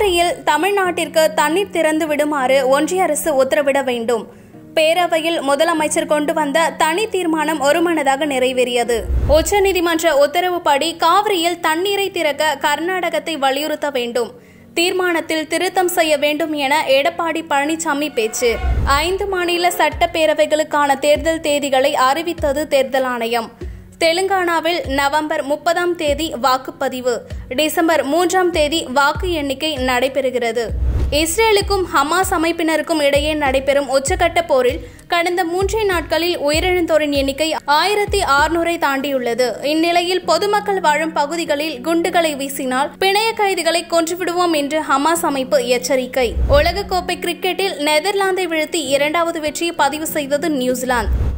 காவிரியில் தமிழ்நாட்டிற்கு தண்ணீர் திறந்து விடுமாறு ஒன்றிய அரசு உத்தரவிட வேண்டும். பேரவையில் முதலமைச்சர் கொண்டு வந்த தனி தீர்மானம் ஒருமனதாக நிறைவேறியது. உச்சநீதிமன்ற உத்தரவுப்படி காவிரியில் தண்ணீரை திறக்க கர்நாடகத்தை வலியுறுத்த வேண்டும். தீர்மானத்தில் திருத்தம் செய்ய வேண்டும் என எடப்பாடி பழனிசாமி பேச்சு. 5 மாநில சட்டப்பேரவைகளுக்கான தேர்தல் தேதிகளை அறிவித்தது தேர்தல் ஆணையம். தெலுங்கானாவில் நவம்பர் 30ஆம் தேதி வாக்குப்பதிவு, டிசம்பர் 3ஆம் தேதி வாக்கு எண்ணிக்கை நடைபெறுகிறது. இஸ்ரேலுக்கும் ஹமாஸ் அமைப்பினருக்கும் இடையே நடைபெறும் உச்சகட்ட போரில் கடந்த 3 நாட்களில் உயிரிழந்தோரின் எண்ணிக்கை 1600 தாண்டியுள்ளது. இந்நிலையில் பொதுமக்கள் வாழும் பகுதிகளில் குண்டுகளை வீசினால் பிணைய கைதிகளை கொன்றுவிடுவோம் என்று ஹமாஸ் அமைப்பு எச்சரிக்கை. உலகக்கோப்பை கிரிக்கெட்டில் நெதர்லாந்தை வீழ்த்தி 2வது வெற்றியை பதிவு செய்தது நியூசிலாந்து.